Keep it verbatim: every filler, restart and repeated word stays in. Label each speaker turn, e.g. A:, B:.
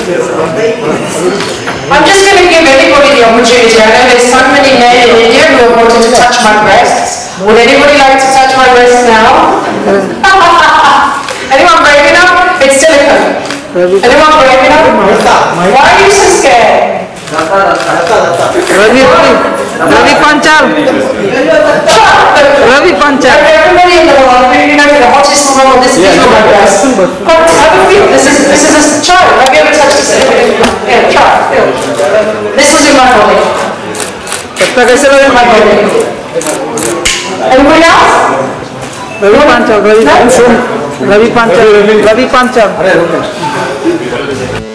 A: I'm just going to give anybody the opportunity. I know there's so many men in India who have wanted to touch my breasts. Would anybody like to touch my breasts now? Anyone brave enough? It's silicone. Anyone brave enough? Why are you so scared?
B: Ravi, Ravi Panchal. Ravi Panchal.
A: Everybody in the world, you know, the hottest woman on this is on my breast. Come, have a feel. This is this is a child. Have you ever touched a silicone? Yeah, try. Feel. This was in my body. This was in my body. Anybody else?
B: Ravi Panchal. Ravi Panchal. Ravi Panchal. Ravi Panchal.